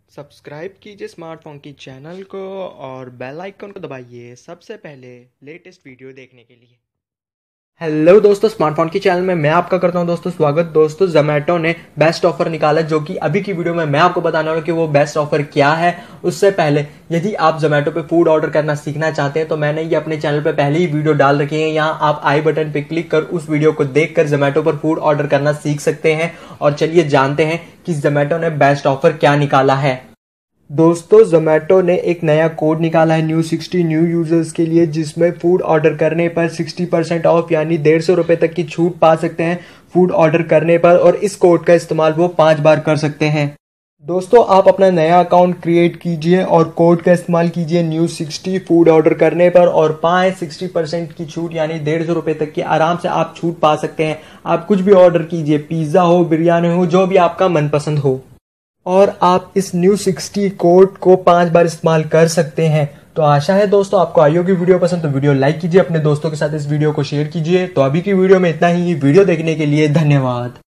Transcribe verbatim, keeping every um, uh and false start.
Subscribe कीजिए smartphone की channel को और बेल आइकन को दबाइए सबसे पहले लेटेस्ट वीडियो देखने के लिए। हेलो दोस्तों, स्मार्टफोन की चैनल में मैं आपका करता हूं दोस्तों स्वागत। दोस्तों, जोमेटो ने बेस्ट ऑफर निकाला जो कि अभी की वीडियो में मैं आपको बताने वाला हूं कि वो बेस्ट ऑफर क्या है। उससे पहले यदि आप जोमेटो पे फूड ऑर्डर करना सीखना चाहते हैं तो मैंने ये अपने चैनल पे पहले ही वीडियो डाल रखी है। यहाँ आप आई बटन पे क्लिक कर उस वीडियो को देखकर जोमेटो पर फूड ऑर्डर करना सीख सकते हैं। और चलिए जानते हैं कि जोमेटो ने बेस्ट ऑफर क्या निकाला है। दोस्तों, जोमेटो ने एक नया कोड निकाला है न्यू सिक्सटी न्यू यूजर्स के लिए, जिसमें फूड ऑर्डर करने पर सिक्सटी परसेंट ऑफ यानी डेढ़ सौ रुपए तक की छूट पा सकते हैं फूड ऑर्डर करने पर। और इस कोड का इस्तेमाल वो पांच बार कर सकते हैं। दोस्तों, आप अपना नया अकाउंट क्रिएट कीजिए और कोड का इस्तेमाल कीजिए न्यू सिक्सटी फूड ऑर्डर करने पर और पाए सिक्सटी परसेंट की छूट यानी डेढ़ सौ रुपए तक की आराम से आप छूट पा सकते हैं। आप कुछ भी ऑर्डर कीजिए, पिज्जा हो, बिरयानी हो, जो भी आपका मनपसंद हो, और आप इस न्यू सिक्सटी कोड को पांच बार इस्तेमाल कर सकते हैं। तो आशा है दोस्तों आपको आई होगी वीडियो पसंद, तो वीडियो लाइक कीजिए, अपने दोस्तों के साथ इस वीडियो को शेयर कीजिए। तो अभी की वीडियो में इतना ही। वीडियो देखने के लिए धन्यवाद।